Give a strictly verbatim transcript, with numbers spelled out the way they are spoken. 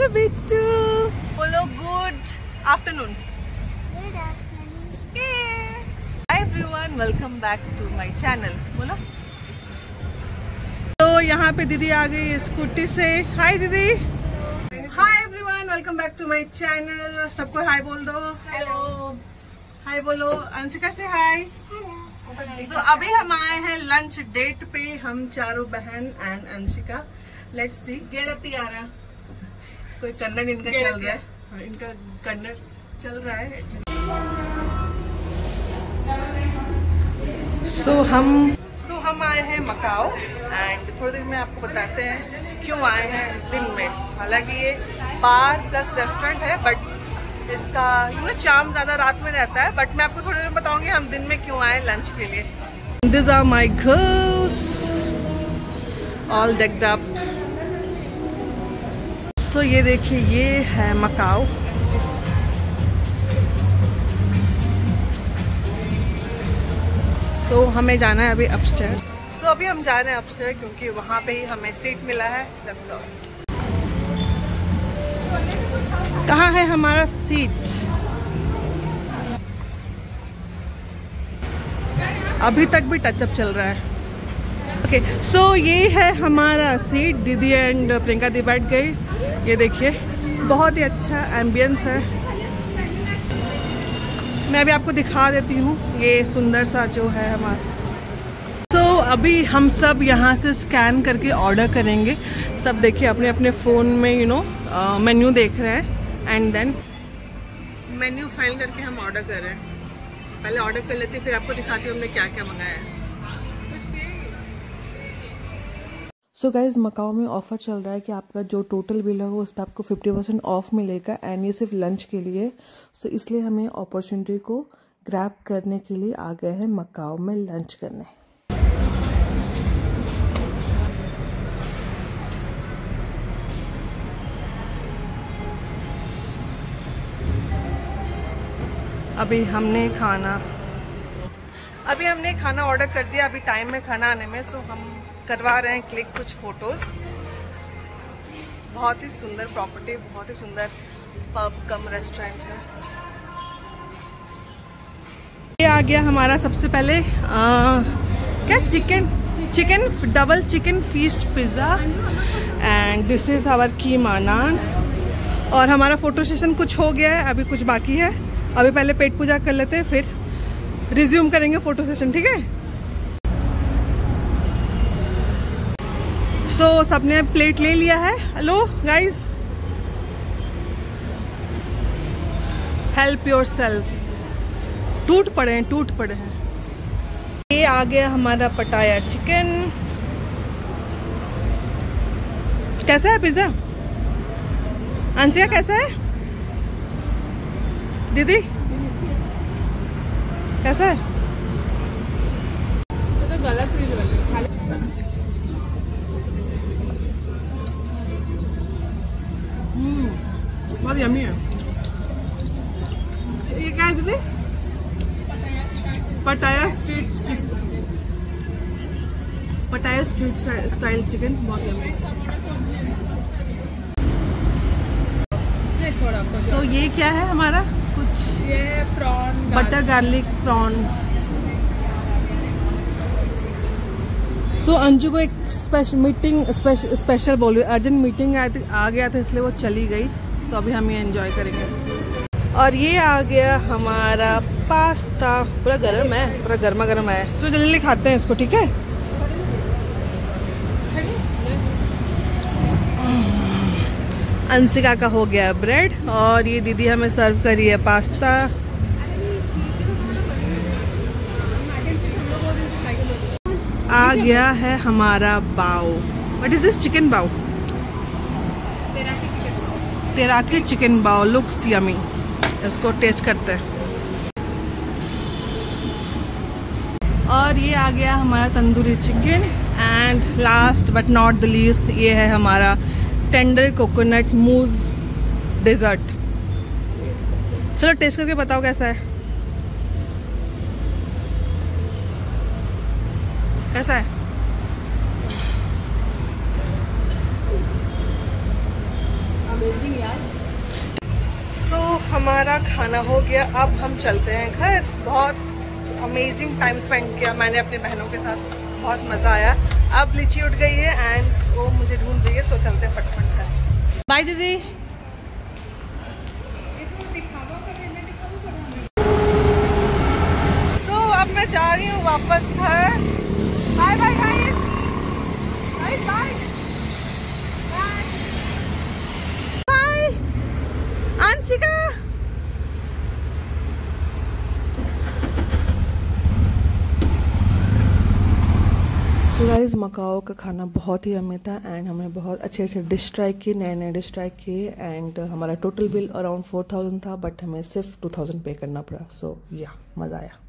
Hello Bittu, बोलो good afternoon. Hi everyone, welcome back to my channel. बोलो। तो यहाँ पे दीदी आ गई स्कूटी से। हाय दीदी। Hi everyone, welcome back to my channel. सबको हाय बोल दो। हेलो। हाय बोलो। अंशिका से हाय। तो so, अभी हम आए हैं लंच डेट पे, हम चारों बहन एंड अंशिका। Let's see. गेड़ती आ रहा, कोई कन्नड़ इनका चल रहा है। हाँ, इनका कन्नड़ चल रहा है। सो so, हम सो so, हम आए हैं मकाओ एंड थोड़ी देर में आपको बताते हैं क्यों आए हैं दिन में। हालांकि ये बार प्लस रेस्टोरेंट है, बट इसका यू नो चार्म ज्यादा रात में रहता है। बट मैं आपको थोड़ी देर में बताऊंगी हम दिन में क्यों आए लंच के लिए। This are my girls all decked up. So ये देखिए, ये है मकाओ। सो so, हमें जाना है अभी अपस्टेयर। सो so, अभी हम जा रहे हैं अपस्टेयर क्योंकि वहाँ पे ही हमें सीट मिला है। Let's go. कहाँ है हमारा सीट? अभी तक भी टचअप चल रहा है। ओके okay, सो so ये है हमारा सीट। दीदी एंड प्रियंका दी बैठ गई। ये देखिए, बहुत ही अच्छा एम्बियंस है। मैं अभी आपको दिखा देती हूँ ये सुंदर सा जो है हमारा। तो so, अभी हम सब यहाँ से स्कैन करके ऑर्डर करेंगे। सब देखिए अपने अपने फ़ोन में यू नो मेन्यू देख रहे हैं एंड देन मेन्यू फाइल करके हम ऑर्डर कर रहे हैं। पहले ऑर्डर कर लेते हैं, फिर आपको दिखाती हूँ हमने क्या क्या मंगाया है। सो गाइज, मकाओ में ऑफर चल रहा है कि आपका जो टोटल बिल है उस पर आपको फिफ्टी परसेंट ऑफ मिलेगा एंड ये सिर्फ लंच के लिए। सो so, इसलिए हमें अपॉर्चुनिटी को ग्रैब करने के लिए आ गए हैं मकाओ में लंच करने। अभी हमने खाना अभी हमने खाना ऑर्डर कर दिया। अभी टाइम है खाना आने में। सो हम करवा रहे हैं क्लिक कुछ फोटोज। बहुत ही सुंदर प्रॉपर्टी, बहुत ही सुंदर पब कम रेस्टोरेंट है। ये आ गया हमारा सबसे पहले आ, क्या chicken chicken double chicken feast pizza and this is our keema naan. और हमारा फोटो सेशन कुछ हो गया है, अभी कुछ बाकी है। अभी पहले पेट पूजा कर लेते हैं, फिर रिज्यूम करेंगे फोटो सेशन। ठीक है। सो so, सबने प्लेट ले लिया है। Hello guys, help yourself. टूट पड़े हैं टूट पड़े हैं। ये आ गया हमारा पटाया चिकन। कैसा है पिज्जा? अंशिका कैसा है? दीदी कैसा है? तो, तो गलत हम्म बहुत यम्मी है। ये क्या है दीदी? Pattaya street chicken. Pattaya street style chicken, बहुत यम्मी। तो ये क्या है हमारा? कुछ ये prawn, butter garlic prawn. So so, Anju को एक स्पेशल मीटिंग स्पेशल स्पेशल बोल अर्जेंट मीटिंग आ गया था, इसलिए वो चली गई। तो अभी हम ये एंजॉय करेंगे। और ये आ गया हमारा पास्ता। पूरा गर्म है, पूरा गर्मा गर्म है। सो so, जल्दी जल्दी खाते हैं इसको। ठीक है। अंशिका का हो गया ब्रेड और ये दीदी हमें सर्व करी है पास्ता। आ गया है हमारा बाओ। What is this? Chicken bao. Teriyaki chicken bao looks yummy. इसको टेस्ट करते हैं। और ये आ गया हमारा tandoori chicken and last but not the least ये है हमारा टेंडर कोकोनट मूज डेजर्ट। चलो टेस्ट करके बताओ कैसा है। कैसा है? अमेजिंग। का खाना हो गया, अब हम चलते हैं घर। बहुत अमेजिंग टाइम स्पेंड किया मैंने अपनी बहनों के साथ, बहुत मज़ा आया। अब लीची उठ गई है एंड वो मुझे ढूंढ रही है, तो चलते हैं फटाफट घर। बाय दीदी। सो so, अब मैं जा रही हूँ वापस घर। Bye bye guys, bye bye bye Anshika. So guys, Macao का खाना बहुत ही यम्मी था एंड हमने बहुत अच्छे अच्छे डिश ट्राई किए, नए नए डिश ट्राई किए एंड हमारा total bill around four thousand था, बट हमें सिर्फ टू थाउजेंड पे करना पड़ा। सो या मज़ा आया।